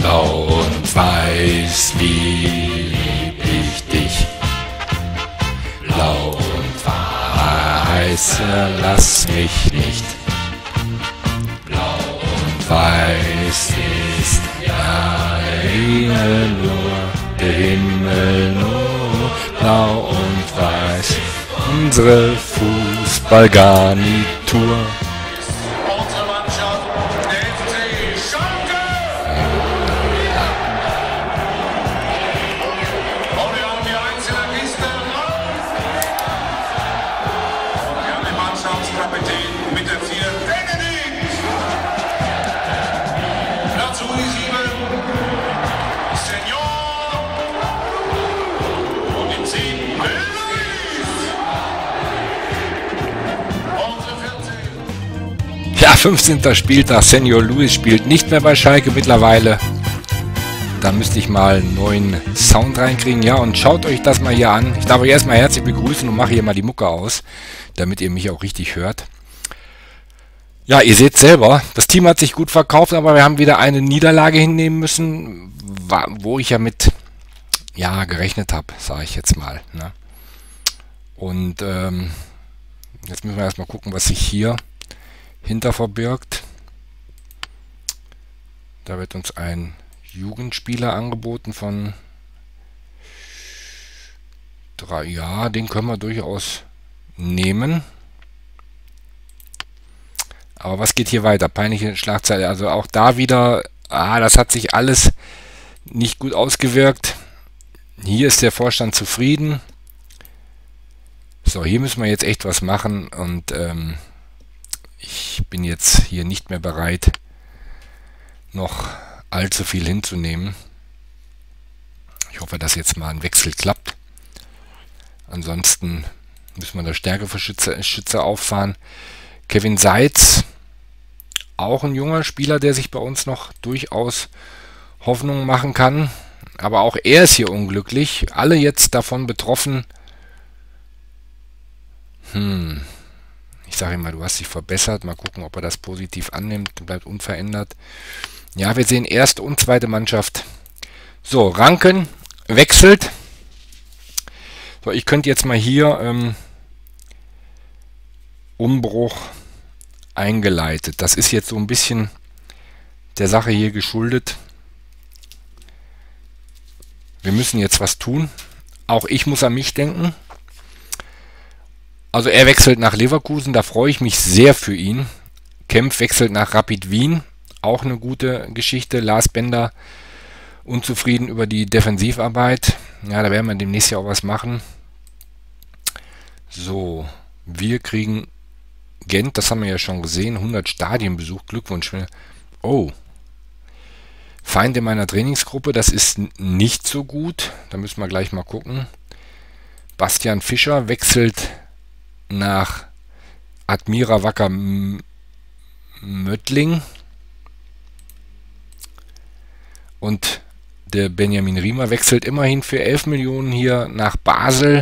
Blau und Weiß lieb ich dich. Blau und Weiß, lass mich nicht. Blau und Weiß ist ja der Himmel nur. Blau und Weiß, unsere Fußballgarnitur. Ja, 15. Spieltag, Senor Luis spielt nicht mehr bei Schalke mittlerweile. Da müsste ich mal einen neuen Sound reinkriegen. Ja, und schaut euch das mal hier an. Ich darf euch erstmal herzlich begrüßen und mache hier mal die Mucke aus, damit ihr mich auch richtig hört. Ja, ihr seht selber, das Team hat sich gut verkauft, aber wir haben wieder eine Niederlage hinnehmen müssen, wo ich ja mit gerechnet habe, sage ich jetzt mal. Ne? Und jetzt müssen wir erstmal gucken, was sich hier hinter verbirgt. Da wird uns ein Jugendspieler angeboten von 3. Ja, den können wir durchaus nehmen. Aber was geht hier weiter? Peinliche Schlagzeile. Also auch da wieder, das hat sich alles nicht gut ausgewirkt. Hier ist der Vorstand zufrieden. So, hier müssen wir jetzt echt was machen und ich bin jetzt hier nicht mehr bereit, noch allzu viel hinzunehmen. Ich hoffe, dass jetzt mal ein Wechsel klappt. Ansonsten müssen wir da Stärkeschütze auffahren. Kevin Seitz, auch ein junger Spieler, der sich bei uns noch durchaus Hoffnung machen kann. Aber auch er ist hier unglücklich. Alle jetzt davon betroffen. Ich sage ihm mal, du hast dich verbessert. Mal gucken, ob er das positiv annimmt. Bleibt unverändert. Ja, wir sehen erste und zweite Mannschaft. So, Ranken wechselt. So, ich könnte jetzt mal hier Umbruch eingeleitet. Das ist jetzt so ein bisschen der Sache hier geschuldet. Wir müssen jetzt was tun. Auch ich muss an mich denken. Also er wechselt nach Leverkusen, da freue ich mich sehr für ihn. Kempf wechselt nach Rapid Wien, auch eine gute Geschichte. Lars Bender unzufrieden über die Defensivarbeit. Ja, da werden wir demnächst ja auch was machen. So, wir kriegen Gent, das haben wir ja schon gesehen, 100 Stadienbesuch, Glückwunsch. Oh, Feind in meiner Trainingsgruppe, das ist nicht so gut. Da müssen wir gleich mal gucken. Bastian Fischer wechselt nach Admira Wacker Möttling. Und der Benjamin Riemer wechselt immerhin für 11 Millionen hier nach Basel.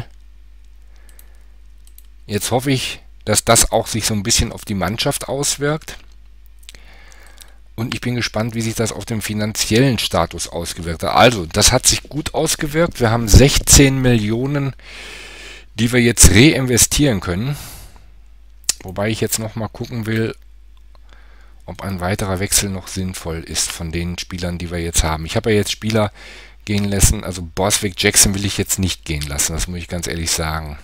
Jetzt hoffe ich, dass das auch sich so ein bisschen auf die Mannschaft auswirkt. Und ich bin gespannt, wie sich das auf den finanziellen Status ausgewirkt hat. Also, das hat sich gut ausgewirkt. Wir haben 16 Millionen, die wir jetzt reinvestieren können. Wobei ich jetzt noch mal gucken will, ob ein weiterer Wechsel noch sinnvoll ist von den Spielern, die wir jetzt haben. Ich habe ja jetzt Spieler gehen lassen, also Borswick Jackson will ich jetzt nicht gehen lassen, das muss ich ganz ehrlich sagen.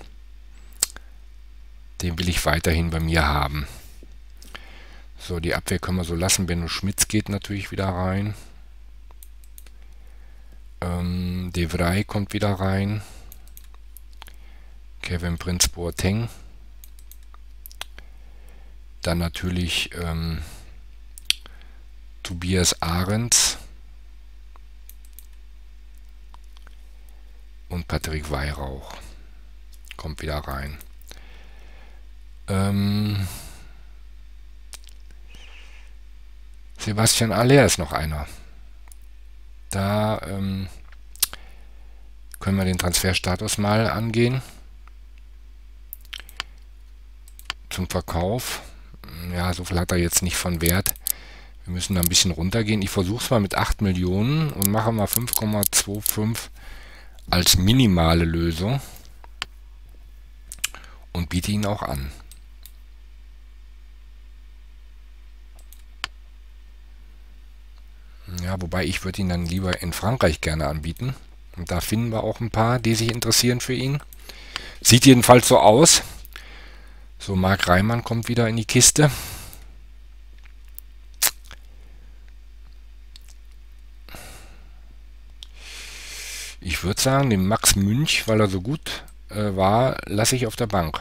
Den will ich weiterhin bei mir haben. So, die Abwehr können wir so lassen. Benno Schmitz geht natürlich wieder rein. De Vrij kommt wieder rein. Kevin Prince Boateng. Dann natürlich Tobias Ahrens. Und Patrick Weihrauch kommt wieder rein. Sebastian Aller ist noch einer. Da können wir den Transferstatus mal angehen. Zum Verkauf. Ja, so viel hat er jetzt nicht von Wert. Wir müssen da ein bisschen runtergehen. Ich versuche es mal mit 8 Millionen und mache mal 5,25 als minimale Lösung und biete ihn auch an. Ja, wobei ich würde ihn dann lieber in Frankreich gerne anbieten. Und da finden wir auch ein paar, die sich interessieren für ihn. Sieht jedenfalls so aus. So, Marc Reimann kommt wieder in die Kiste. Ich würde sagen, den Max Münch, weil er so gut war, lasse ich auf der Bank.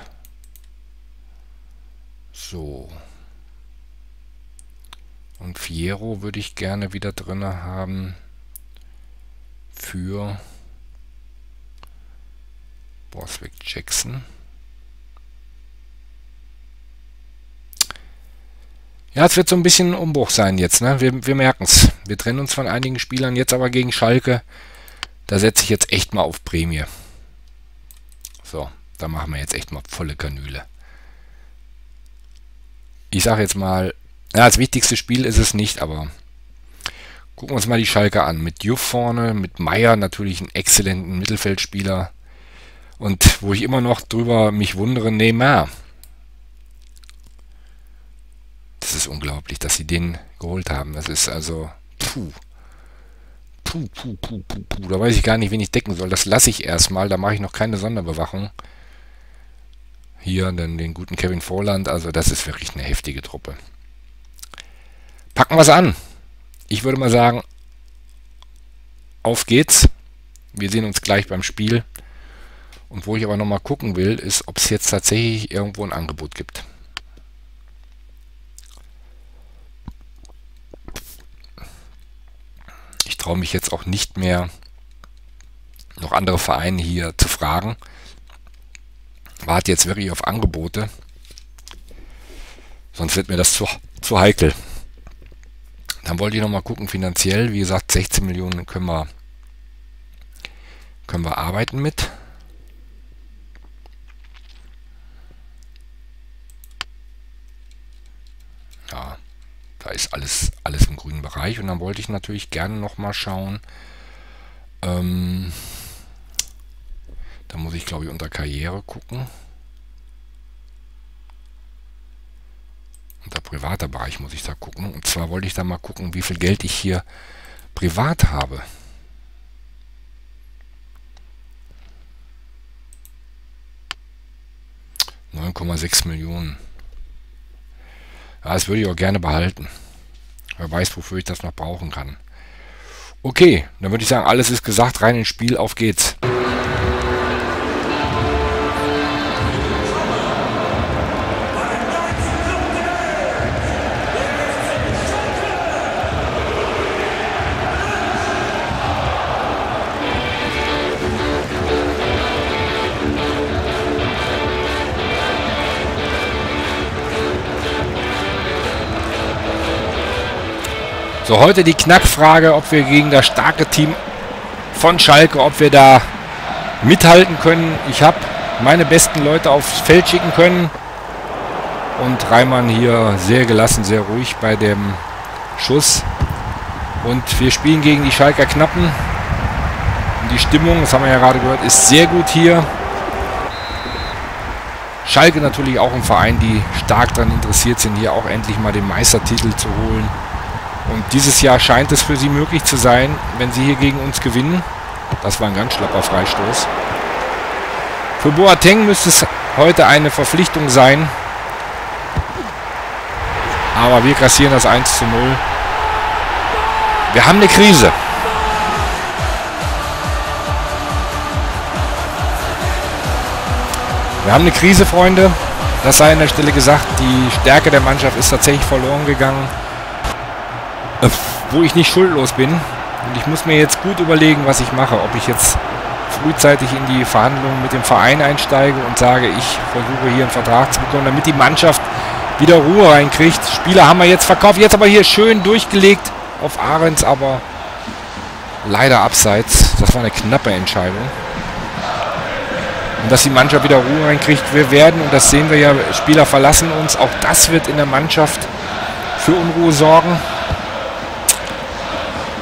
So. Und Fierro würde ich gerne wieder drin haben für Borswick Jackson. Ja, es wird so ein bisschen ein Umbruch sein jetzt, ne? Wir merken es. Wir trennen uns von einigen Spielern, jetzt aber gegen Schalke. Da setze ich jetzt echt mal auf Prämie. So, da machen wir jetzt echt mal volle Kanüle. Ich sage jetzt mal, ja, das wichtigste Spiel ist es nicht, aber gucken wir uns mal die Schalke an. Mit Juff vorne, mit Meier natürlich einen exzellenten Mittelfeldspieler. Und wo ich immer noch drüber mich wundere, Neymar. Das ist unglaublich, dass sie den geholt haben. Das ist also, da weiß ich gar nicht, wen ich decken soll. Das lasse ich erstmal, da mache ich noch keine Sonderbewachung. Hier dann den guten Kevin Volland, also das ist wirklich eine heftige Truppe. Packen wir es an. Ich würde mal sagen, auf geht's. Wir sehen uns gleich beim Spiel. Und wo ich aber nochmal gucken will, ist, ob es jetzt tatsächlich irgendwo ein Angebot gibt. Ich traue mich jetzt auch nicht mehr, noch andere Vereine hier zu fragen. Warte jetzt wirklich auf Angebote. Sonst wird mir das zu heikel. Dann wollte ich noch mal gucken, finanziell, wie gesagt, 16 Millionen können wir arbeiten mit. Ja, da ist alles im grünen Bereich. Und dann wollte ich natürlich gerne noch mal schauen. Da muss ich, glaube ich, unter Karriere gucken. Unter privater Bereich muss ich da gucken. Und zwar wollte ich da mal gucken, wie viel Geld ich hier privat habe. €9,6 Millionen. Ja, das würde ich auch gerne behalten. Wer weiß, wofür ich das noch brauchen kann. Okay, dann würde ich sagen, alles ist gesagt, rein ins Spiel, auf geht's. So, heute die Knackfrage, ob wir gegen das starke Team von Schalke, ob wir da mithalten können. Ich habe meine besten Leute aufs Feld schicken können. Und Reimann hier sehr gelassen, sehr ruhig bei dem Schuss. Und wir spielen gegen die Schalker Knappen. Und die Stimmung, das haben wir ja gerade gehört, ist sehr gut hier. Schalke natürlich auch ein Verein, die stark daran interessiert sind, hier auch endlich mal den Meistertitel zu holen. Und dieses Jahr scheint es für sie möglich zu sein, wenn sie hier gegen uns gewinnen. Das war ein ganz schlapper Freistoß. Für Boateng müsste es heute eine Verpflichtung sein. Aber wir kassieren das 1:0. Wir haben eine Krise. Wir haben eine Krise, Freunde. Das sei an der Stelle gesagt. Die Stärke der Mannschaft ist tatsächlich verloren gegangen. Wo ich nicht schuldlos bin. Und ich muss mir jetzt gut überlegen, was ich mache. Ob ich jetzt frühzeitig in die Verhandlungen mit dem Verein einsteige und sage, ich versuche hier einen Vertrag zu bekommen, damit die Mannschaft wieder Ruhe reinkriegt. Spieler haben wir jetzt verkauft. Jetzt aber hier schön durchgelegt auf Ahrens, aber leider abseits. Das war eine knappe Entscheidung. Und dass die Mannschaft wieder Ruhe reinkriegt. Wir werden, und das sehen wir ja, Spieler verlassen uns. Auch das wird in der Mannschaft für Unruhe sorgen.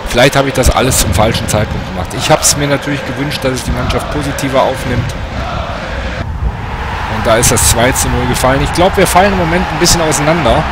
Vielleicht habe ich das alles zum falschen Zeitpunkt gemacht. Ich habe es mir natürlich gewünscht, dass es die Mannschaft positiver aufnimmt. Und da ist das 2:0 gefallen. Ich glaube, wir fallen im Moment ein bisschen auseinander.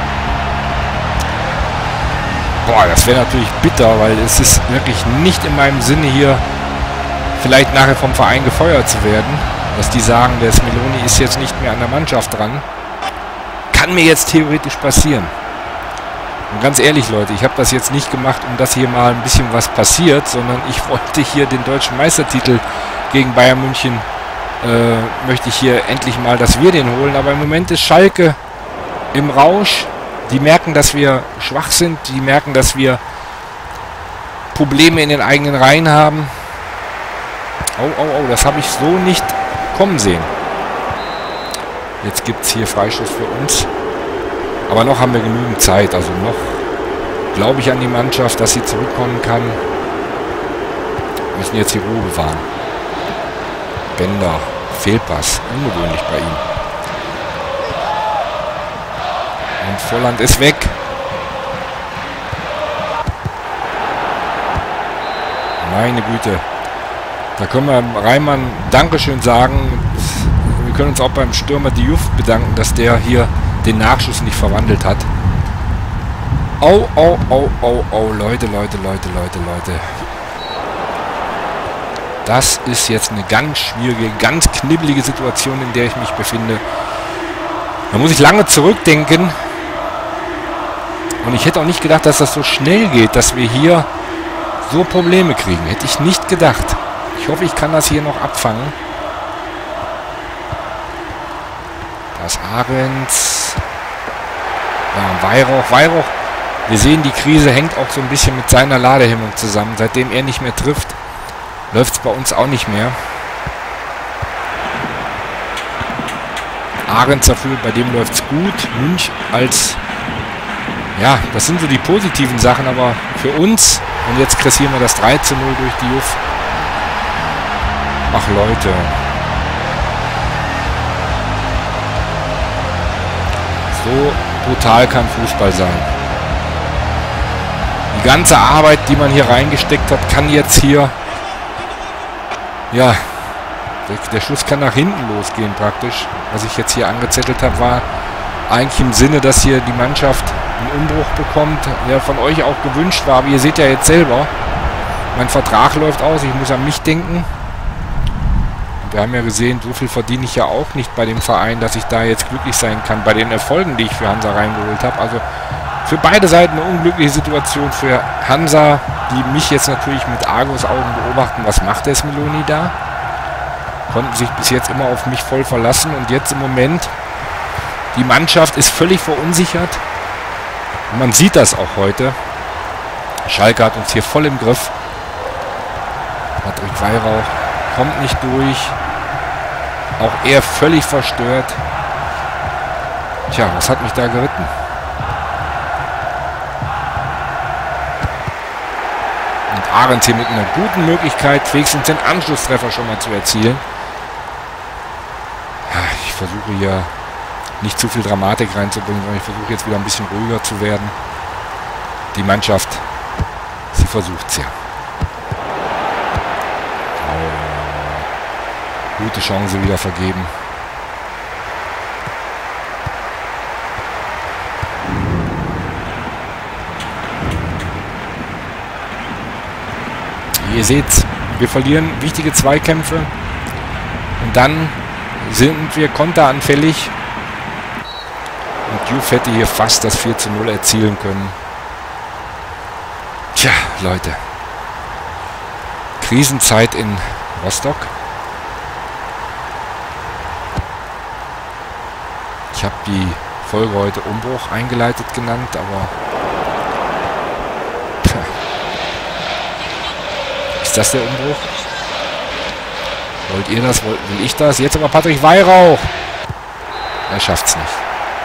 Boah, das wäre natürlich bitter, weil es ist wirklich nicht in meinem Sinne hier vielleicht nachher vom Verein gefeuert zu werden. Dass die sagen, der Smiloni ist jetzt nicht mehr an der Mannschaft dran. Kann mir jetzt theoretisch passieren. Und ganz ehrlich, Leute, ich habe das jetzt nicht gemacht, um dass hier mal ein bisschen was passiert, sondern ich wollte hier den deutschen Meistertitel gegen Bayern München, möchte ich hier endlich mal, dass wir den holen. Aber im Moment ist Schalke im Rausch. Die merken, dass wir schwach sind. Die merken, dass wir Probleme in den eigenen Reihen haben. Oh, das habe ich so nicht kommen sehen. Jetzt gibt es hier Freistoß für uns. Aber noch haben wir genügend Zeit. Also noch glaube ich an die Mannschaft, dass sie zurückkommen kann. Wir müssen jetzt die Ruhe bewahren. Bender. Fehlpass. Ungewöhnlich bei ihm. Und Volland ist weg. Meine Güte. Da können wir Reimann Dankeschön sagen. Wir können uns auch beim Stürmer Diouf bedanken, dass der hier den Nachschuss nicht verwandelt hat. Oh, Leute. Das ist jetzt eine ganz schwierige, ganz knibbelige Situation, in der ich mich befinde. Da muss ich lange zurückdenken. Und ich hätte auch nicht gedacht, dass das so schnell geht, dass wir hier so Probleme kriegen. Hätte ich nicht gedacht. Ich hoffe, ich kann das hier noch abfangen. Das Ahrens. Ja, Weihrauch. Wir sehen, die Krise hängt auch so ein bisschen mit seiner Ladehemmung zusammen. Seitdem er nicht mehr trifft, läuft es bei uns auch nicht mehr. Ahrens dafür, bei dem läuft es gut. Münch als... Ja, das sind so die positiven Sachen, aber für uns... Und jetzt kassieren wir das 3:0 durch Diouf. Ach Leute. So brutal kann Fußball sein. Die ganze Arbeit, die man hier reingesteckt hat, kann jetzt hier... Ja, der Schuss kann nach hinten losgehen praktisch. Was ich jetzt hier angezettelt habe, war eigentlich im Sinne, dass hier die Mannschaft einen Umbruch bekommt, der von euch auch gewünscht war. Aber ihr seht ja jetzt selber, mein Vertrag läuft aus, ich muss an mich denken. Und wir haben ja gesehen, so viel verdiene ich ja auch nicht bei dem Verein, dass ich da jetzt glücklich sein kann, bei den Erfolgen, die ich für Hansa reingeholt habe. Also für beide Seiten eine unglückliche Situation. Für Hansa, die mich jetzt natürlich mit Argusaugen beobachten, was macht der Smiloni da? Konnten sich bis jetzt immer auf mich voll verlassen und jetzt im Moment, die Mannschaft ist völlig verunsichert. Und man sieht das auch heute. Schalke hat uns hier voll im Griff. Patrick Weihrauch kommt nicht durch. Auch er völlig verstört. Tja, was hat mich da geritten? Und Ahrens hier mit einer guten Möglichkeit, wenigstens den Anschlusstreffer schon mal zu erzielen. Ja, ich versuche hier nicht zu viel Dramatik reinzubringen, sondern ich versuche jetzt wieder ein bisschen ruhiger zu werden. Die Mannschaft, sie versucht es ja. Oh, gute Chance wieder vergeben. Ihr seht's, wir verlieren wichtige Zweikämpfe und dann sind wir konteranfällig. Und Diouf hätte hier fast das 4:0 erzielen können. Tja, Leute. Krisenzeit in Rostock. Ich habe die Folge heute Umbruch eingeleitet genannt, aber... Ist das der Umbruch? Wollt ihr das? Will ich das? Jetzt aber Patrick Weihrauch. Er schafft's nicht.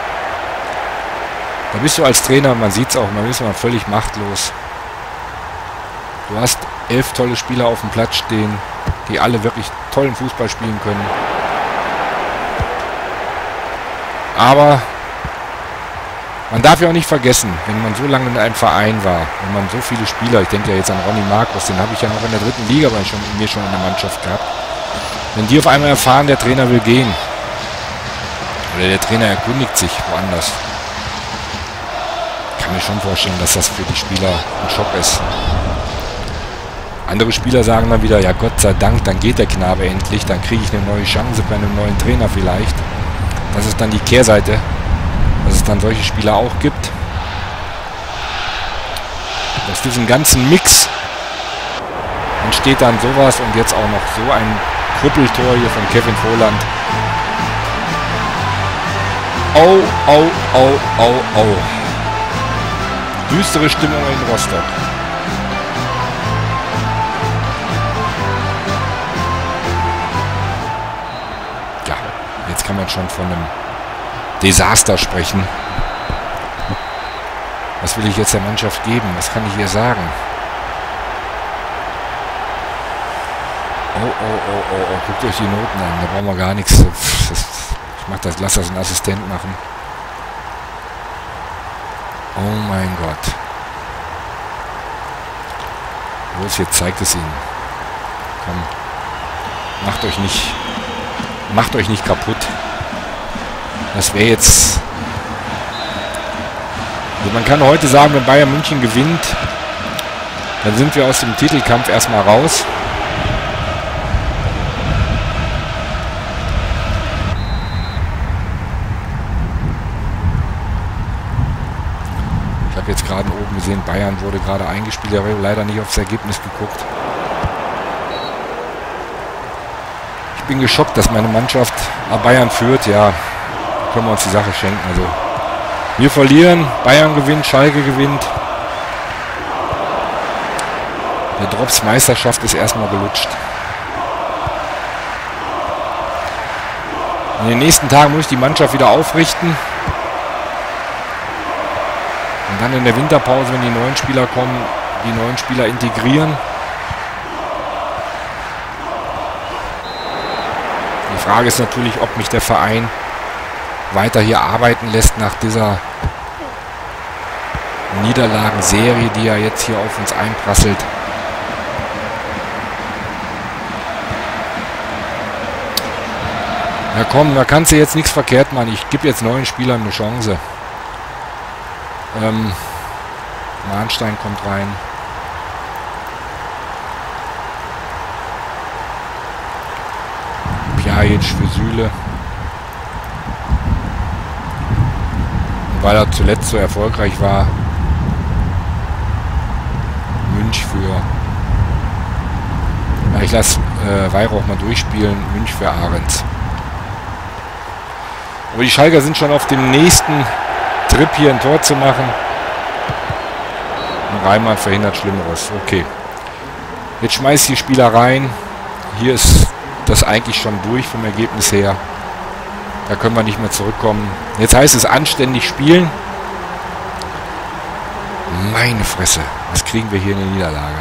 Da bist du als Trainer, man sieht es auch, man ist mal völlig machtlos. Du hast 11 tolle Spieler auf dem Platz stehen, die alle wirklich tollen Fußball spielen können. Aber Man darf ja auch nicht vergessen, wenn man so lange in einem Verein war, wenn man so viele Spieler, ich denke ja jetzt an Ronny Markus, den habe ich ja noch in der 3. Liga mir schon in der Mannschaft gehabt, wenn die auf einmal erfahren, der Trainer will gehen, oder der Trainer erkundigt sich woanders, kann mir schon vorstellen, dass das für die Spieler ein Schock ist. Andere Spieler sagen dann wieder, ja Gott sei Dank, dann geht der Knabe endlich, dann kriege ich eine neue Chance bei einem neuen Trainer vielleicht. Das ist dann die Kehrseite, dass es dann solche Spieler auch gibt. Aus diesem ganzen Mix entsteht dann sowas und jetzt auch noch so ein Krüppeltor hier von Kevin Volland. Au, au, au, au, au. Düstere Stimmung in Rostock. Ja, jetzt kann man schon von einem Desaster sprechen. Was will ich jetzt der Mannschaft geben? Was kann ich hier sagen? Oh, oh, oh, oh, oh. Guckt euch die Noten an. Da brauchen wir gar nichts. Lass das ein Assistent machen. Oh mein Gott. Los, jetzt zeigt es ihnen. Komm. Macht euch nicht kaputt. Das wäre jetzt... Also man kann heute sagen, wenn Bayern München gewinnt, dann sind wir aus dem Titelkampf erstmal raus. Ich habe jetzt gerade oben gesehen, Bayern wurde gerade eingespielt, aber leider nicht aufs Ergebnis geguckt. Ich bin geschockt, dass meine Mannschaft Bayern führt. Ja, können wir uns die Sache schenken. Also wir verlieren, Bayern gewinnt, Schalke gewinnt. Der Drops Meisterschaft ist erstmal gelutscht. In den nächsten Tagen muss ich die Mannschaft wieder aufrichten. Und dann in der Winterpause, wenn die neuen Spieler kommen, die neuen Spieler integrieren. Die Frage ist natürlich, ob mich der Verein weiter hier arbeiten lässt nach dieser Niederlagenserie, die ja jetzt hier auf uns einprasselt. Ja komm, da kannst du jetzt nichts verkehrt machen. Ich gebe jetzt neuen Spielern eine Chance. Mahnstein kommt rein. Pjajic für Süle. Weil er zuletzt so erfolgreich war. Münch für... Ja, ich lasse Weihrauch mal durchspielen. Münch für Ahrens. Aber die Schalker sind schon auf dem nächsten Trip, hier ein Tor zu machen. Und Reimann verhindert Schlimmeres. Okay. Jetzt schmeißt die Spieler rein. Hier ist das eigentlich schon durch vom Ergebnis her. Da können wir nicht mehr zurückkommen. Jetzt heißt es anständig spielen. Meine Fresse. Was kriegen wir hier in der Niederlage?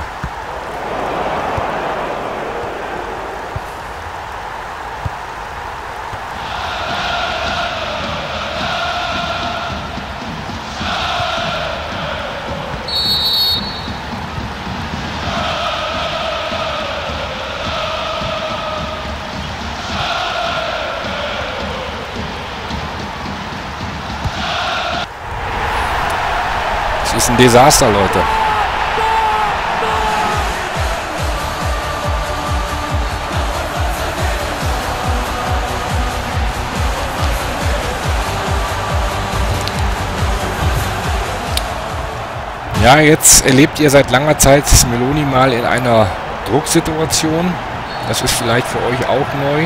Das ist ein Desaster, Leute. Ja, jetzt erlebt ihr seit langer Zeit Meloni mal in einer Drucksituation. Das ist vielleicht für euch auch neu.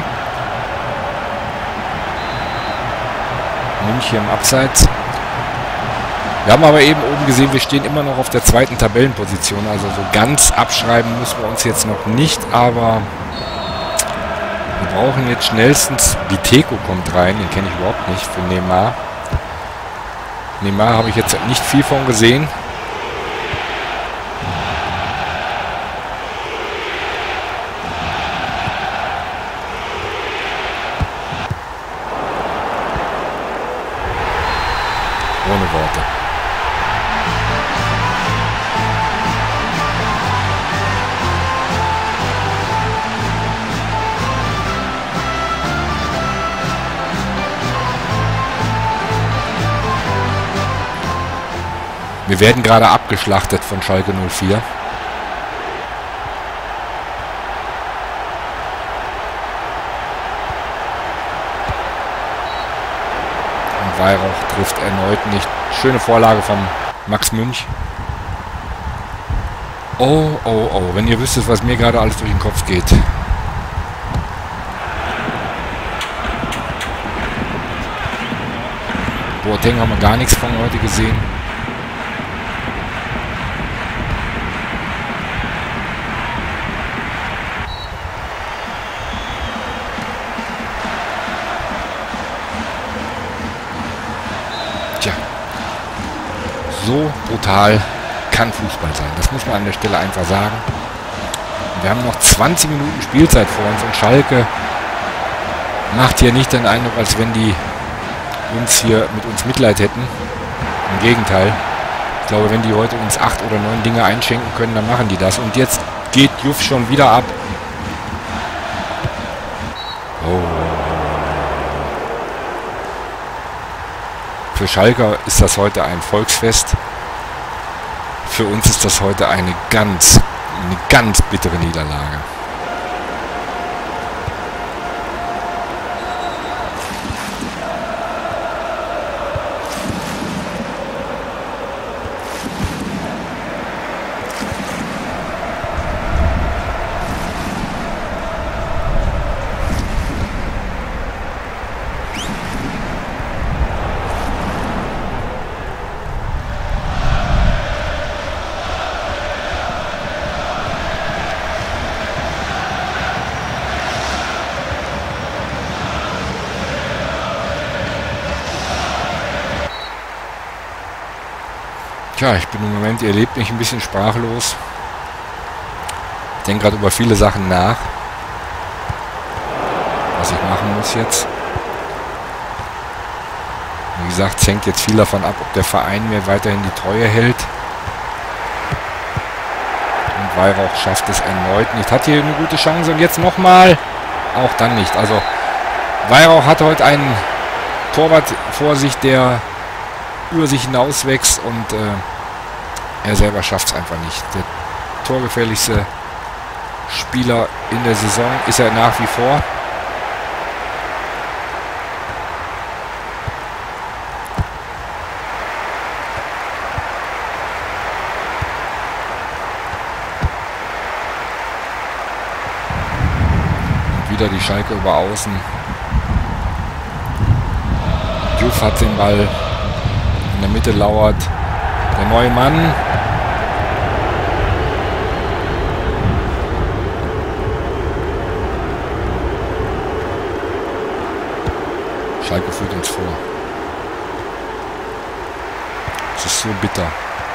München im Abseits. Wir haben aber eben oben gesehen, wir stehen immer noch auf der 2. Tabellenposition. Also so ganz abschreiben müssen wir uns jetzt noch nicht, aber wir brauchen jetzt schnellstens... Biteko kommt rein, den kenne ich überhaupt nicht, für Neymar. Neymar habe ich jetzt nicht viel von gesehen. Ohne Worte. Wir werden gerade abgeschlachtet von Schalke 04. Und Weihrauch trifft erneut nicht. Schöne Vorlage vom Max Münch. Oh, oh, oh. Wenn ihr wüsstet, was mir gerade alles durch den Kopf geht. Boateng haben wir gar nichts von heute gesehen. Tja, so brutal kann Fußball sein. Das muss man an der Stelle einfach sagen. Und wir haben noch 20 Minuten Spielzeit vor uns und Schalke macht hier nicht den Eindruck, als wenn die mit uns Mitleid hätten. Im Gegenteil. Ich glaube, wenn die heute uns 8 oder 9 Dinge einschenken können, dann machen die das. Und jetzt geht Juff schon wieder ab. Oh. Für Schalker ist das heute ein Volksfest. Für uns ist das heute eine ganz bittere Niederlage. Tja, ich bin im Moment, ihr lebt mich ein bisschen sprachlos. Ich denke gerade über viele Sachen nach, was ich machen muss jetzt. Wie gesagt, es hängt jetzt viel davon ab, ob der Verein mir weiterhin die Treue hält. Und Weihrauch schafft es erneut nicht. Hat hier eine gute Chance und jetzt nochmal. Auch dann nicht. Also Weihrauch hat heute einen Torwart vor sich, der über sich hinauswächst und er selber schafft es einfach nicht. Der torgefährlichste Spieler in der Saison ist er nach wie vor. Und wieder die Schalke über außen. Juff hat den Ball. In der Mitte lauert der neue Mann. Schalke führt uns vor. Es ist so bitter.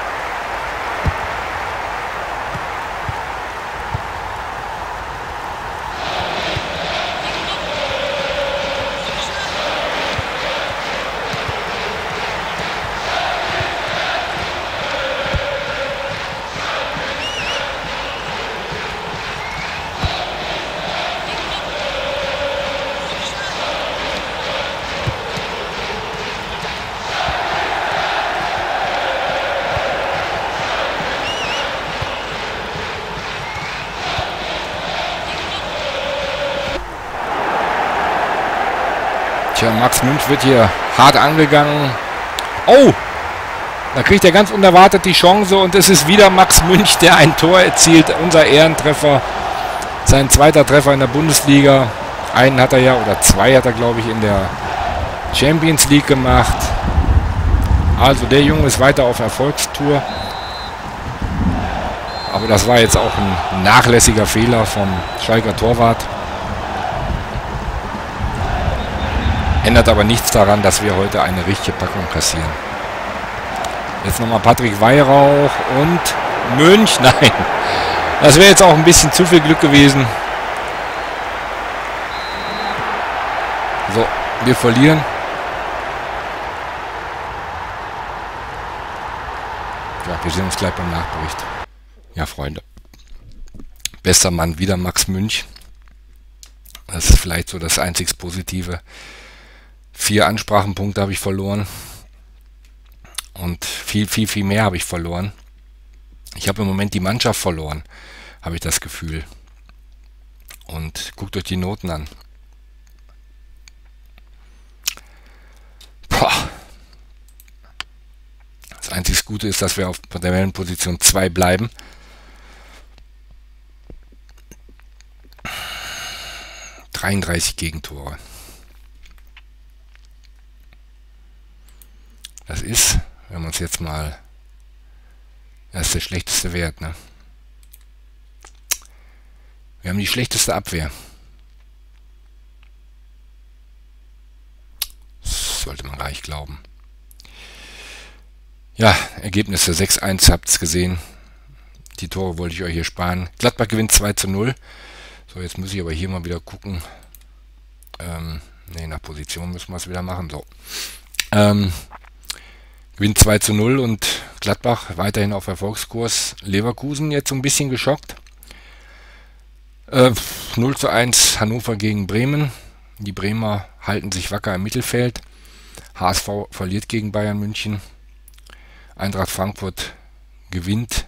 Tja, Max Münch wird hier hart angegangen. Oh! Da kriegt er ganz unerwartet die Chance und es ist wieder Max Münch, der ein Tor erzielt. Unser Ehrentreffer. Sein zweiter Treffer in der Bundesliga. Einen hat er ja, oder zwei hat er, glaube ich, in der Champions League gemacht. Also der Junge ist weiter auf Erfolgstour. Aber das war jetzt auch ein nachlässiger Fehler vom Schalker Torwart. Ändert aber nichts daran, dass wir heute eine richtige Packung kassieren. Jetzt nochmal Patrick Weihrauch und Münch. Nein, das wäre jetzt auch ein bisschen zu viel Glück gewesen. So, wir verlieren. Ja, wir sehen uns gleich beim Nachbericht. Ja, Freunde. Bester Mann wieder Max Münch. Das ist vielleicht so das einzig Positive. 4 Ansprachenpunkte habe ich verloren. Und viel mehr habe ich verloren. Ich habe im Moment die Mannschaft verloren, habe ich das Gefühl. Und guckt euch die Noten an. Boah. Das einzig Gute ist, dass wir auf der Tabellenposition 2 bleiben. ...33 Gegentore. Das ist, wenn man es jetzt mal... Das ist der schlechteste Wert, ne? Wir haben die schlechteste Abwehr. Das sollte man gar nicht glauben. Ja, Ergebnisse 6-1, habt ihr gesehen. Die Tore wollte ich euch hier sparen. Gladbach gewinnt 2:0. So, jetzt muss ich aber hier mal wieder gucken. Ne, nach Position müssen wir es wieder machen. So. Gewinnt 2:0 und Gladbach weiterhin auf Erfolgskurs. Leverkusen jetzt so ein bisschen geschockt. 0:1 Hannover gegen Bremen. Die Bremer halten sich wacker im Mittelfeld. HSV verliert gegen Bayern München. Eintracht Frankfurt gewinnt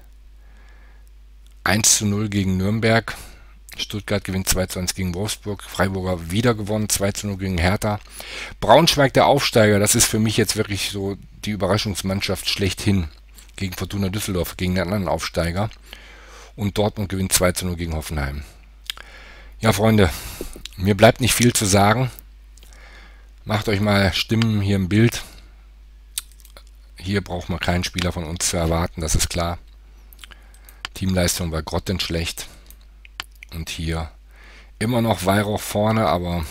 1:0 gegen Nürnberg. Stuttgart gewinnt 2:1 gegen Wolfsburg. Freiburger wieder gewonnen, 2:0 gegen Hertha. Braunschweig, der Aufsteiger, das ist für mich jetzt wirklich so die Überraschungsmannschaft schlechthin. Gegen Fortuna Düsseldorf, gegen den anderen Aufsteiger. Und Dortmund gewinnt 2:0 gegen Hoffenheim. Ja, Freunde, mir bleibt nicht viel zu sagen. Macht euch mal Stimmen hier im Bild. Hier braucht man keinen Spieler von uns zu erwarten, das ist klar. Teamleistung war grottenschlecht. Und hier immer noch Weihrauch vorne, aber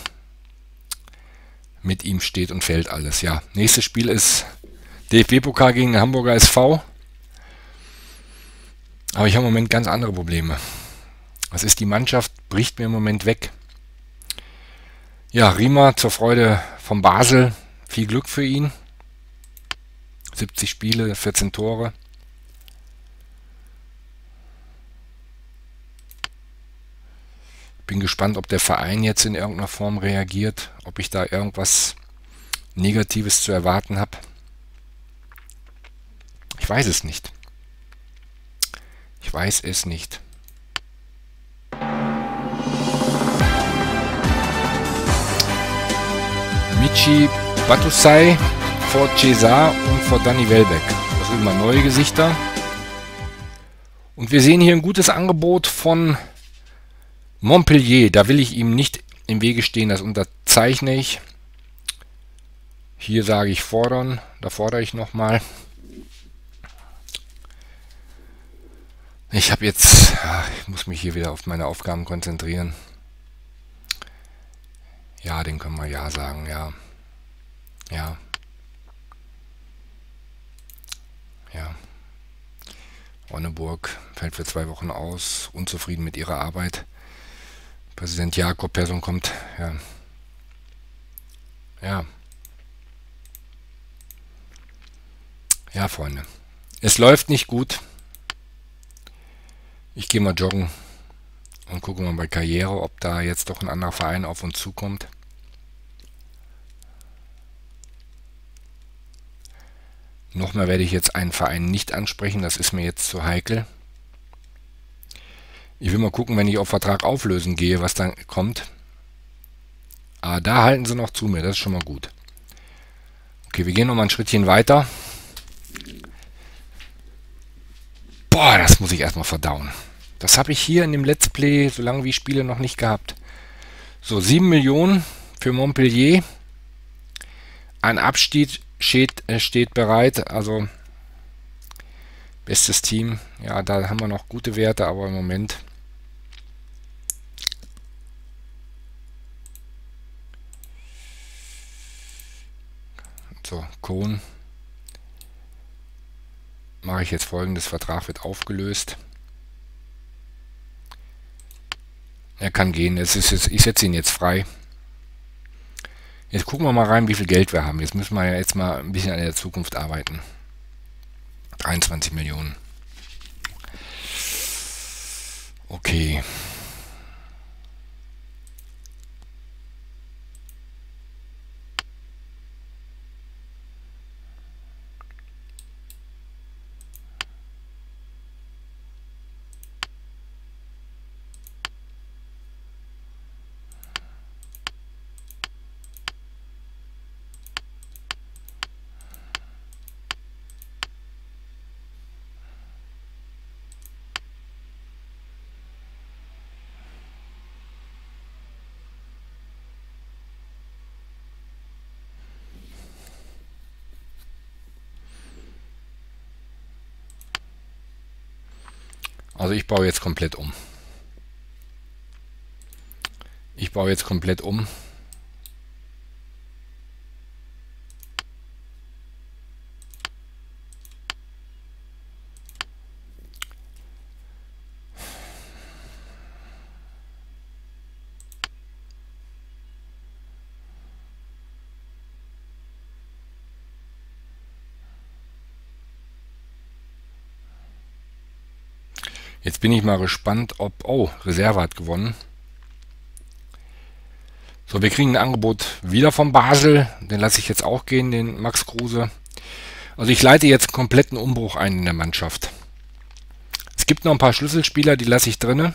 mit ihm steht und fällt alles. Ja, nächstes Spiel ist DFB-Pokal gegen den Hamburger SV. Aber ich habe im Moment ganz andere Probleme. Das ist, die Mannschaft bricht mir im Moment weg. Ja, Riemer zur Freude von Basel. Viel Glück für ihn. 70 Spiele, 14 Tore. Bin gespannt, ob der Verein jetzt in irgendeiner Form reagiert. Ob ich da irgendwas Negatives zu erwarten habe. Ich weiß es nicht. Ich weiß es nicht. Michi Batusai vor Cesar und vor Danny Welbeck. Das sind mal neue Gesichter. Und wir sehen hier ein gutes Angebot von Montpellier. Da will ich ihm nicht im Wege stehen, das unterzeichne ich. Hier sage ich fordern. Da fordere ich nochmal. Ich habe jetzt... ich muss mich hier wieder auf meine Aufgaben konzentrieren. Ja, den können wir ja sagen, ja. Ja. Ja. Ronneburg fällt für 2 Wochen aus, unzufrieden mit ihrer Arbeit. Präsident Jakob Persson kommt, ja. Ja. Ja, Freunde. Es läuft nicht gut. Ich gehe mal joggen und gucke mal bei Karriere, ob da jetzt doch ein anderer Verein auf uns zukommt. Nochmal werde ich jetzt einen Verein nicht ansprechen, das ist mir jetzt zu heikel. Ich will mal gucken, wenn ich auf Vertrag auflösen gehe, was dann kommt. Ah, da halten sie noch zu mir, das ist schon mal gut. Okay, wir gehen noch mal ein Schrittchen weiter. Boah, das muss ich erstmal verdauen. Das habe ich hier in dem Let's Play, so lange wie ich spiele, noch nicht gehabt. So, 7 Millionen für Montpellier. Ein Abstieg steht bereit, also bestes Team. Ja, da haben wir noch gute Werte, aber im Moment... So, Kohn. Mache ich jetzt folgendes: Vertrag wird aufgelöst. Er kann gehen. Ich setze ihn jetzt frei. Jetzt gucken wir mal rein, wie viel Geld wir haben. Jetzt müssen wir ja jetzt mal ein bisschen an der Zukunft arbeiten. 23 Millionen. Okay. Also ich baue jetzt komplett um. Ich baue jetzt komplett um. Jetzt bin ich mal gespannt, ob... Oh, Reserve hat gewonnen. So, wir kriegen ein Angebot wieder von Basel. Den lasse ich jetzt auch gehen, den Max Kruse. Also ich leite jetzt einen kompletten Umbruch ein in der Mannschaft. Es gibt noch ein paar Schlüsselspieler, die lasse ich drinne.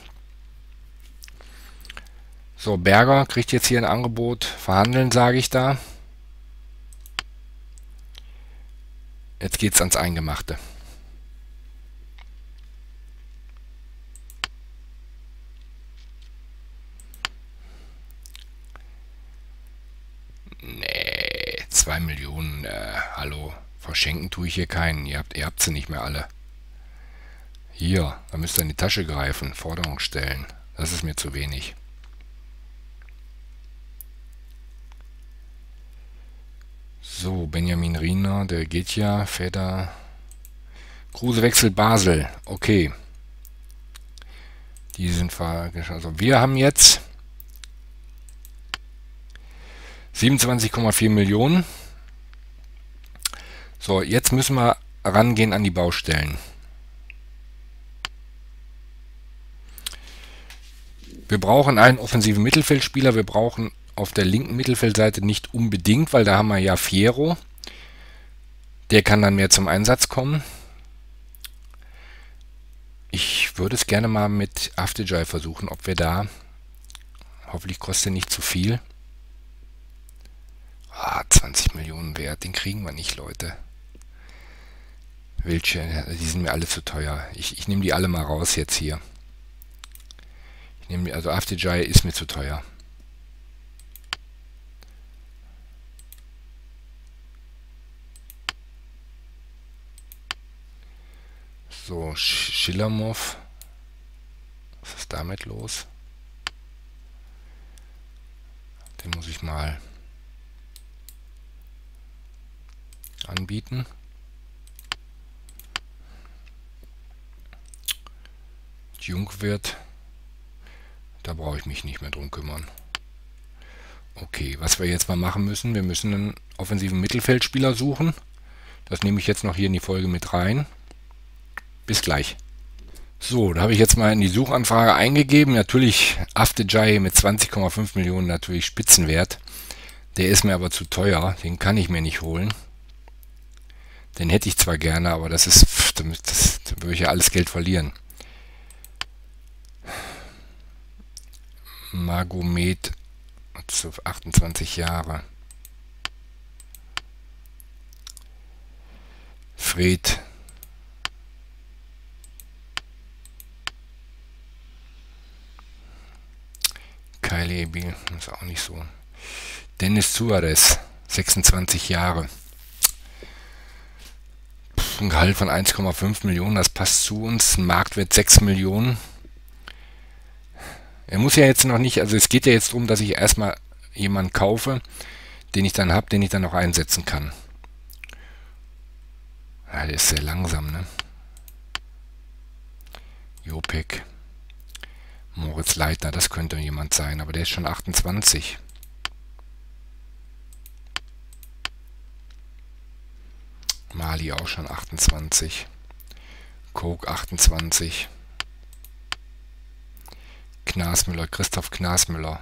So, Berger kriegt jetzt hier ein Angebot. Verhandeln, sage ich da. Jetzt geht's ans Eingemachte. Nee, 2 Millionen, hallo. Verschenken tue ich hier keinen. Ihr habt sie nicht mehr alle. Hier, da müsst ihr in die Tasche greifen. Forderung stellen. Das ist mir zu wenig. So, Benjamin Riener, der geht ja. Feder. Kruse wechselt Basel. Okay. Die sind also wir haben jetzt 27,4 Millionen. So, jetzt müssen wir rangehen an die Baustellen. Wir brauchen einen offensiven Mittelfeldspieler. Wir brauchen auf der linken Mittelfeldseite nicht unbedingt, weil da haben wir ja Fierro. Der kann dann mehr zum Einsatz kommen. Ich würde es gerne mal mit Afdijay versuchen, ob wir da... Hoffentlich kostet er nicht zu viel. 20 Millionen wert, den kriegen wir nicht, Leute. Welche? Die sind mir alle zu teuer. Ich nehme die alle mal raus jetzt hier. Also Afdijay ist mir zu teuer. So, Schillermov. Was ist damit los? Den muss ich mal anbieten. Jungwirth. Da brauche ich mich nicht mehr drum kümmern. Okay, was wir jetzt mal machen müssen, wir müssen einen offensiven Mittelfeldspieler suchen. Das nehme ich jetzt noch hier in die Folge mit rein. Bis gleich. So, da habe ich jetzt mal in die Suchanfrage eingegeben. Natürlich Afdijay mit 20,5 Millionen natürlich Spitzenwert. Der ist mir aber zu teuer. Den kann ich mir nicht holen. Den hätte ich zwar gerne, aber da würde ich ja alles Geld verlieren. Magomed, 28 Jahre. Fred. Kylie Ebil, ist auch nicht so. Dennis Suarez, 26 Jahre. Ein Gehalt von 1,5 Millionen, das passt zu uns. Ein Marktwert 6 Millionen. Er muss ja jetzt noch nicht, also es geht ja jetzt darum, dass ich erstmal jemanden kaufe, den ich dann habe, den ich dann noch einsetzen kann. Ja, der ist sehr langsam, ne? Jopek. Moritz Leitner, das könnte jemand sein, aber der ist schon 28. Mali auch schon 28. Coke 28. Knasmüller, Christoph Knasmüller.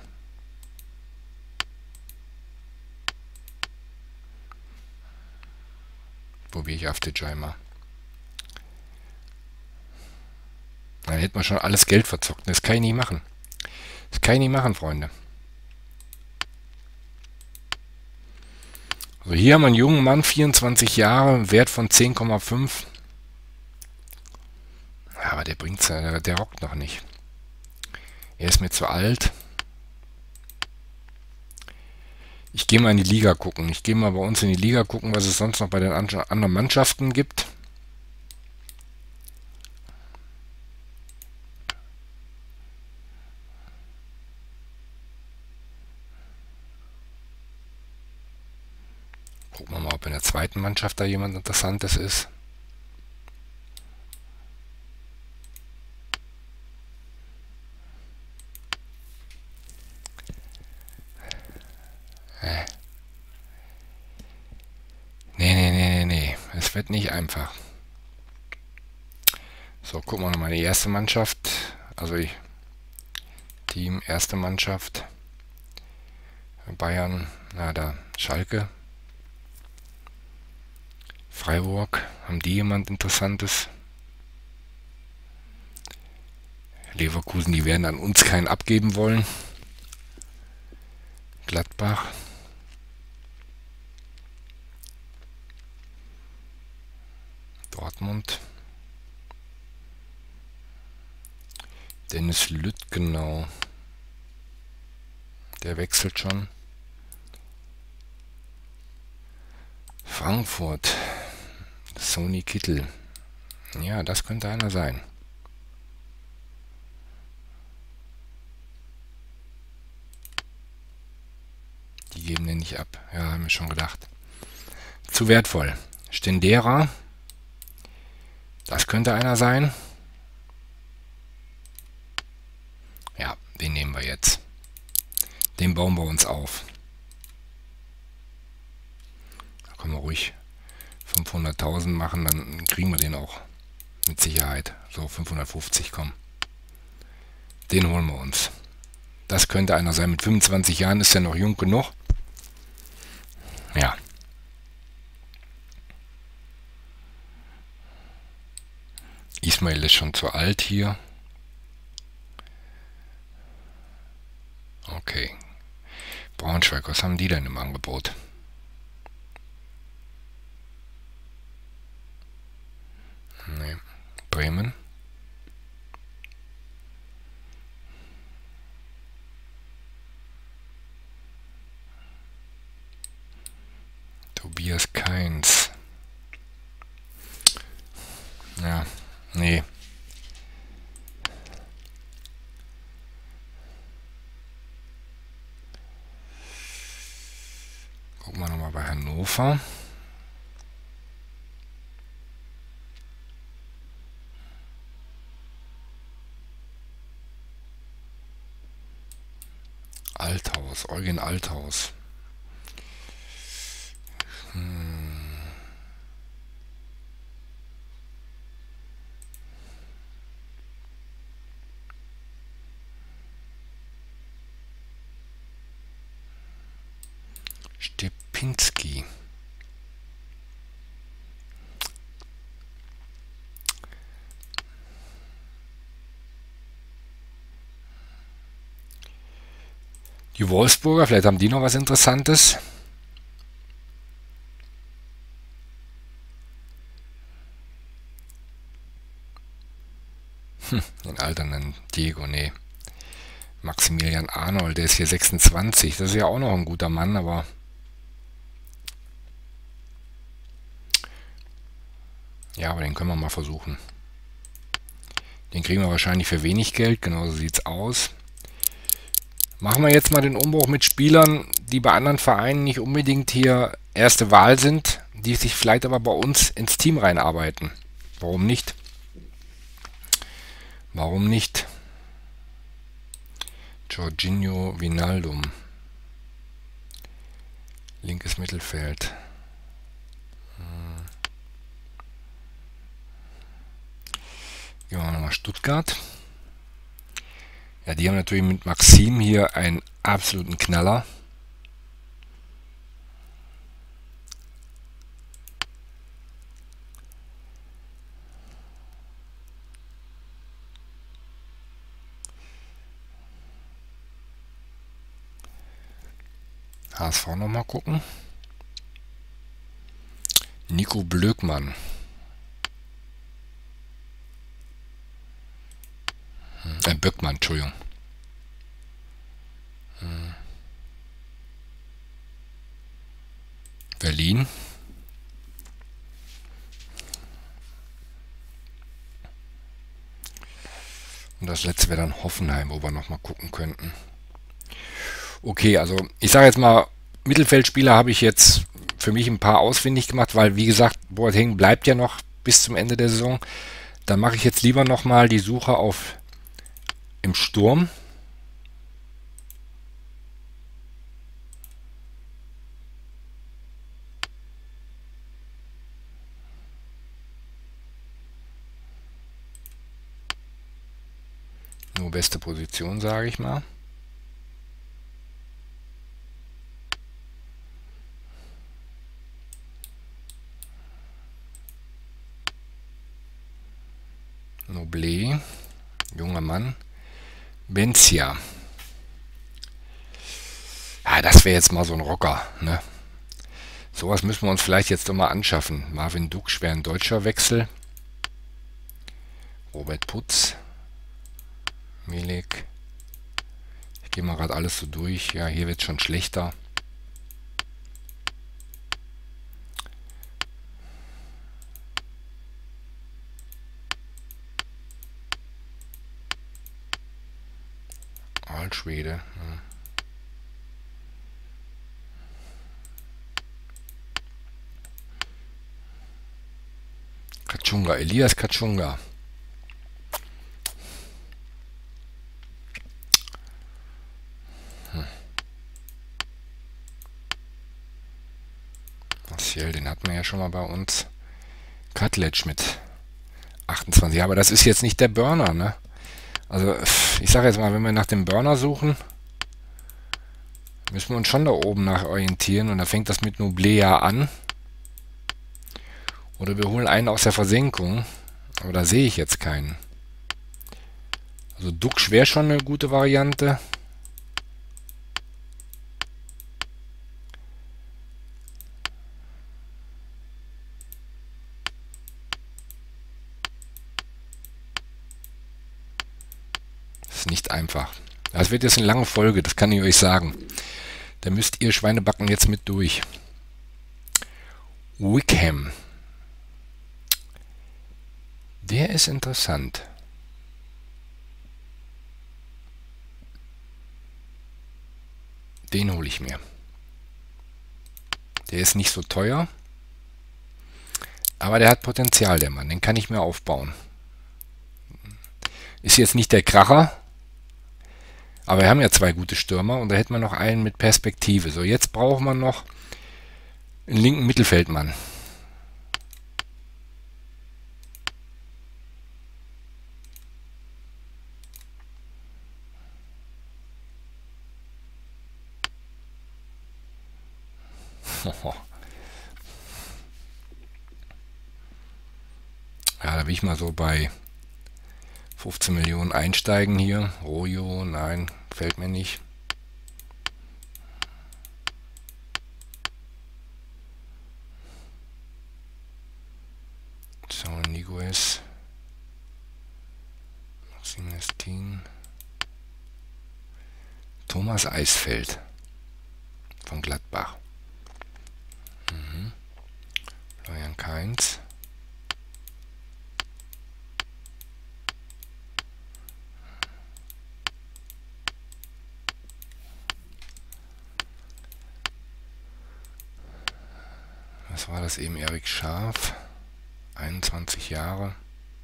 Probiere ich Afdijay mal. Dann hätte man schon alles Geld verzockt. Das kann ich nicht machen. Das kann ich nicht machen, Freunde. Also hier haben wir einen jungen Mann, 24 Jahre, Wert von 10,5. Aber der bringt's, der rockt noch nicht. Er ist mir zu alt. Ich gehe mal in die Liga gucken. Ich gehe mal bei uns in die Liga gucken, was es sonst noch bei den anderen Mannschaften gibt. Gucken wir mal, ob in der zweiten Mannschaft da jemand Interessantes ist. Nee. Es wird nicht einfach. So, gucken wir nochmal die erste Mannschaft. Also Team, erste Mannschaft. Bayern, na da, Schalke. Freiburg, haben die jemand Interessantes? Leverkusen, die werden an uns keinen abgeben wollen. Gladbach. Dortmund. Dennis Lüttgenau. Der wechselt schon. Frankfurt. Sony Kittel. Ja, das könnte einer sein. Die geben den nicht ab. Ja, haben wir schon gedacht. Zu wertvoll. Stendera. Das könnte einer sein. Ja, den nehmen wir jetzt. Den bauen wir uns auf. Da können wir ruhig 500.000 machen, dann kriegen wir den auch. Mit Sicherheit. So 550, komm. Den holen wir uns. Das könnte einer sein. Mit 25 Jahren ist er noch jung genug. Ja. Ismail ist schon zu alt hier. Okay. Braunschweig, was haben die denn im Angebot? Nee. Bremen. Tobias Kainz. Ja, nee. Gucken wir nochmal bei Hannover. Althaus, Eugen Althaus. Stepinski. Die Wolfsburger, vielleicht haben die noch was Interessantes. Den alternden Diego, nee. Maximilian Arnold, der ist hier 26. Das ist ja auch noch ein guter Mann, aber... Ja, aber den können wir mal versuchen. Den kriegen wir wahrscheinlich für wenig Geld, genauso sieht es aus. Machen wir jetzt mal den Umbruch mit Spielern, die bei anderen Vereinen nicht unbedingt hier erste Wahl sind, die sich vielleicht aber bei uns ins Team reinarbeiten. Warum nicht? Warum nicht? Jorginho Wijnaldum. Linkes Mittelfeld. Gehen wir nochmal Stuttgart. Ja, die haben natürlich mit Maxim hier einen absoluten Knaller. HSV nochmal gucken. Nico Blöckmann. Böckmann, Entschuldigung. Berlin. Und das letzte wäre dann Hoffenheim, wo wir nochmal gucken könnten. Okay, also ich sage jetzt mal, Mittelfeldspieler habe ich jetzt für mich ein paar ausfindig gemacht, weil wie gesagt, Boateng bleibt ja noch bis zum Ende der Saison. Dann mache ich jetzt lieber nochmal die Suche auf im Sturm. Nur beste Position, sage ich mal. Noble, junger Mann. Benzia. Ja, das wäre jetzt mal so ein Rocker, ne? Sowas müssen wir uns vielleicht jetzt doch mal anschaffen. Marvin Duksch wäre ein deutscher Wechsel. Robert Putz. Milik. Ich gehe mal gerade alles so durch. Ja, hier wird es schon schlechter. Altschwede. Ja. Kachunga, Elias Kachunga. Martial, den hatten wir ja schon mal bei uns. Cutledge mit 28. Aber das ist jetzt nicht der Burner, ne? Also, ich sage jetzt mal, wenn wir nach dem Burner suchen, müssen wir uns schon da oben nach orientieren. Und da fängt das mit Noble ja an. Oder wir holen einen aus der Versenkung. Aber da sehe ich jetzt keinen. Also Duksch wäre schon eine gute Variante. Das ist nicht einfach. Das wird jetzt eine lange Folge, das kann ich euch sagen. Da müsst ihr Schweinebacken jetzt mit durch. Wickham. Der ist interessant. Den hole ich mir. Der ist nicht so teuer. Aber der hat Potenzial, der Mann. Den kann ich mir aufbauen. Ist jetzt nicht der Kracher. Aber wir haben ja zwei gute Stürmer. Und da hätten wir noch einen mit Perspektive. So, jetzt brauchen wir noch einen linken Mittelfeldmann. Ja, da will ich mal so bei 15 Millionen einsteigen hier. Rojo, nein, gefällt mir nicht. So, Niguez. Sinestin. Thomas Eisfeld von Gladbach. Florian Kainz. Was war das eben? Erik Scharf. 21 Jahre.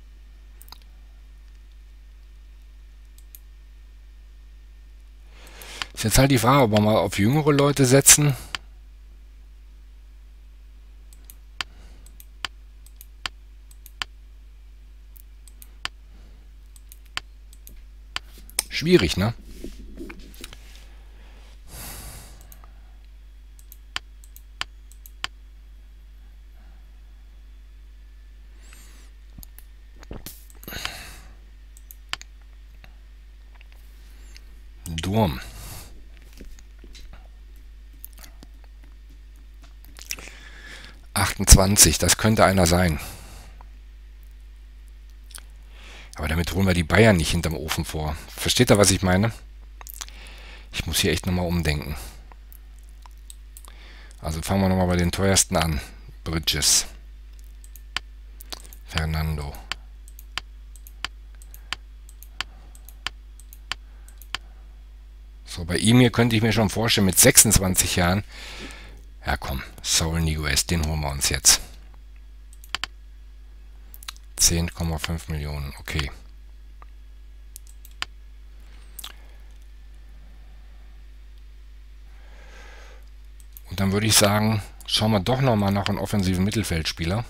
Ist jetzt halt die Frage, ob wir mal auf jüngere Leute setzen. Schwierig, ne? Durm. Das könnte einer sein. Aber damit holen wir die Bayern nicht hinterm Ofen vor. Versteht ihr, was ich meine? Ich muss hier echt nochmal umdenken. Also fangen wir nochmal bei den teuersten an. Bridges. Fernando. So, bei ihm hier könnte ich mir schon vorstellen, mit 26 Jahren Ja komm, Saul Niguez, den holen wir uns jetzt. 10,5 Millionen, okay. Und dann würde ich sagen, schauen wir doch nochmal nach einem offensiven Mittelfeldspieler.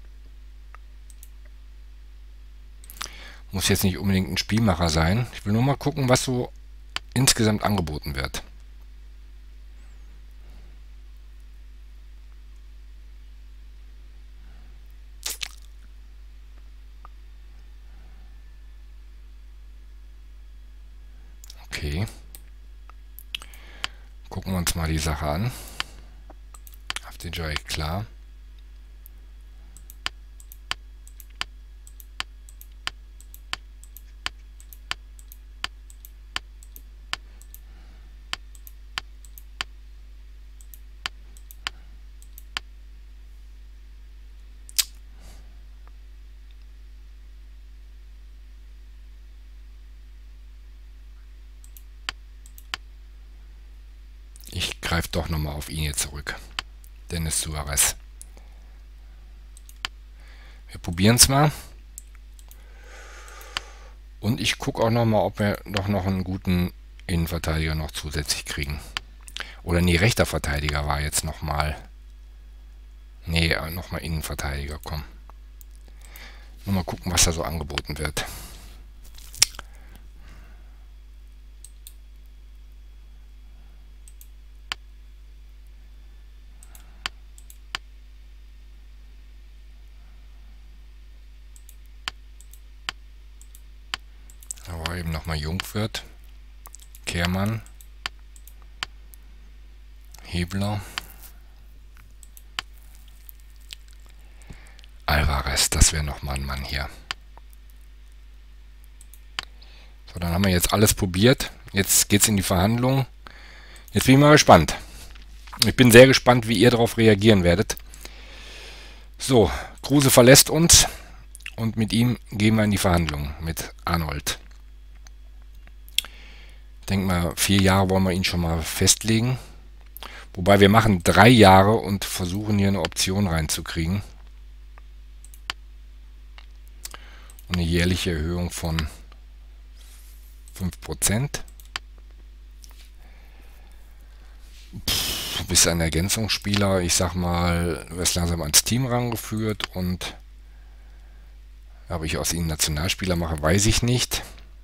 Muss jetzt nicht unbedingt ein Spielmacher sein. Ich will nur mal gucken, was so insgesamt angeboten wird. Okay. Gucken wir uns mal die Sache an. Auf den Joy, klar. Ich greife doch nochmal auf ihn jetzt zurück. Denis Suarez. Wir probieren es mal. Und ich gucke auch nochmal, ob wir doch noch einen guten Innenverteidiger noch zusätzlich kriegen. Oder nee, rechter Verteidiger war jetzt nochmal. Nee, nochmal Innenverteidiger, komm. Nur mal gucken, was da so angeboten wird. Aber eben nochmal Jungwirth, Kehrmann, Hebler, Alvarez, das wäre nochmal ein Mann hier. So, dann haben wir jetzt alles probiert. Jetzt geht's in die Verhandlungen. Jetzt bin ich mal gespannt. Ich bin sehr gespannt, wie ihr darauf reagieren werdet. So, Kruse verlässt uns und mit ihm gehen wir in die Verhandlungen mit Arnold. Ich denke mal, 4 Jahre wollen wir ihn schon mal festlegen. Wobei wir machen 3 Jahre und versuchen hier eine Option reinzukriegen. Und eine jährliche Erhöhung von 5%. Du bist ein Ergänzungsspieler. Ich sag mal, du wirst langsam ans Team rangeführt und ob ich aus ihm Nationalspieler mache, weiß ich nicht.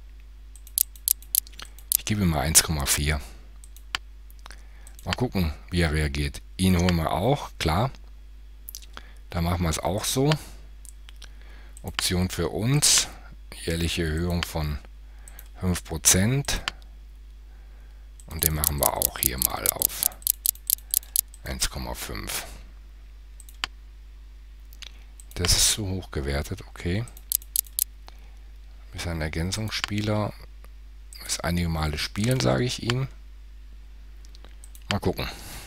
Ich gebe ihm mal 1,4. Mal gucken, wie er reagiert. Ihn holen wir auch, klar. Da machen wir es auch so. Option für uns. Jährliche Erhöhung von 5%. Und den machen wir auch hier mal auf 1,5. Das ist zu hoch gewertet, okay. Ist ein Ergänzungsspieler. Ist einige Male spielen, sage ich ihm. Mal gucken.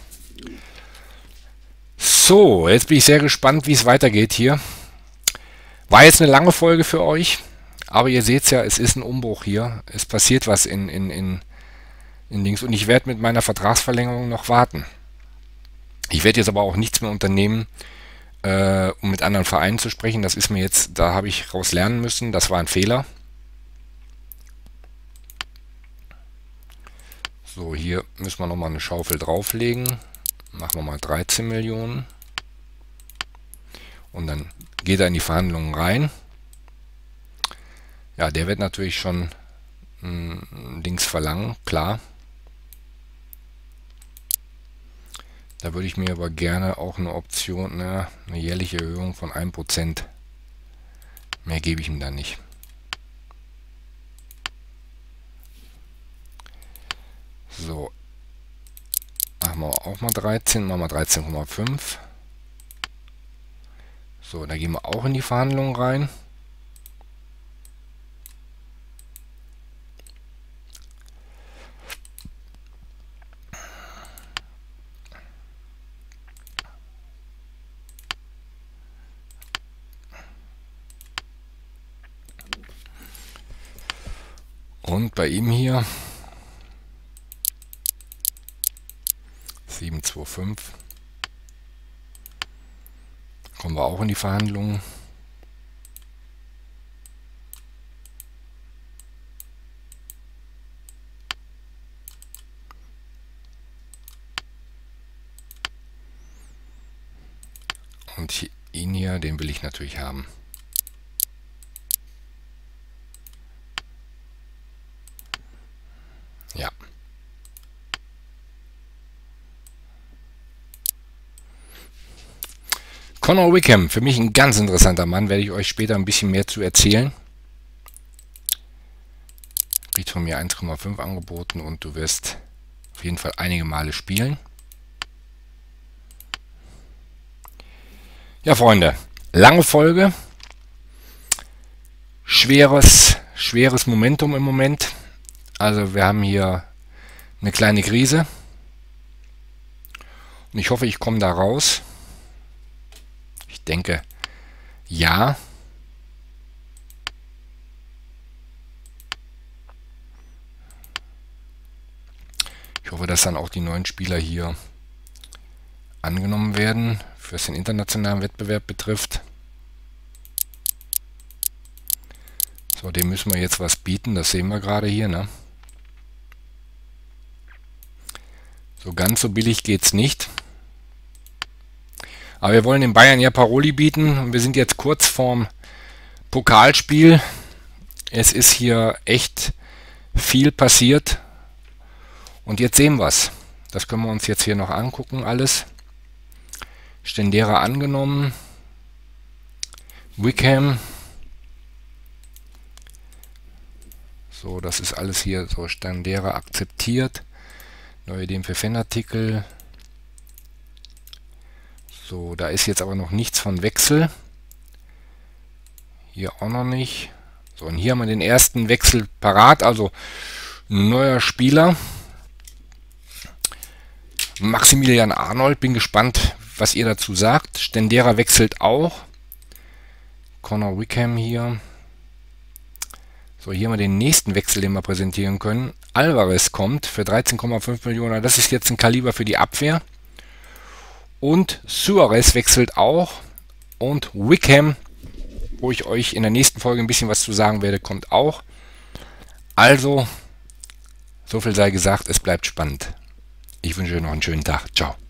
So, jetzt bin ich sehr gespannt, wie es weitergeht hier. War jetzt eine lange Folge für euch, aber ihr seht ja, es ist ein Umbruch hier. Es passiert was in Dings und ich werde mit meiner Vertragsverlängerung noch warten. Ich werde jetzt aber auch nichts mehr unternehmen, um mit anderen Vereinen zu sprechen. Das ist mir jetzt, da habe ich raus lernen müssen. Das war ein Fehler. So, hier müssen wir nochmal eine Schaufel drauflegen. Machen wir mal 13 Millionen. Und dann geht er in die Verhandlungen rein. Ja, der wird natürlich schon Dings verlangen, klar. Da würde ich mir aber gerne auch eine Option, eine jährliche Erhöhung von 1%. Mehr gebe ich ihm da nicht. So, machen wir auch mal 13, machen wir 13,5. So, da gehen wir auch in die Verhandlungen rein. Und bei ihm hier 7,25. Kommen wir auch in die Verhandlungen. Und ihn hier, den will ich natürlich haben. Ja. Connor Wickham, für mich ein ganz interessanter Mann, werde ich euch später ein bisschen mehr zu erzählen. Kriegt von mir 1,5 angeboten und du wirst auf jeden Fall einige Male spielen. Ja, Freunde, lange Folge, schweres Momentum im Moment. Also wir haben hier eine kleine Krise und ich hoffe, ich komme da raus. Ich denke, ja. Ich hoffe, dass dann auch die neuen Spieler hier angenommen werden, was den internationalen Wettbewerb betrifft. So, dem müssen wir jetzt was bieten, das sehen wir gerade hier, ne? So ganz so billig geht's nicht. Aber wir wollen den Bayern ja Paroli bieten und wir sind jetzt kurz vorm Pokalspiel. Es ist hier echt viel passiert und jetzt sehen wir es. Das können wir uns jetzt hier noch angucken, alles. Stendera angenommen. Wickham. So, das ist alles hier so Stendera akzeptiert. Neue Ideen für Fanartikel. So, da ist jetzt aber noch nichts von Wechsel. Hier auch noch nicht. So, und hier haben wir den ersten Wechsel parat, also ein neuer Spieler. Maximilian Arnold, bin gespannt, was ihr dazu sagt. Stendera wechselt auch. Connor Wickham hier. So, hier haben wir den nächsten Wechsel, den wir präsentieren können. Alvarez kommt für 13,5 Millionen. Das ist jetzt ein Kaliber für die Abwehr. Und Suarez wechselt auch. Und Wickham, wo ich euch in der nächsten Folge ein bisschen was zu sagen werde, kommt auch. Also, so viel sei gesagt, es bleibt spannend. Ich wünsche euch noch einen schönen Tag. Ciao.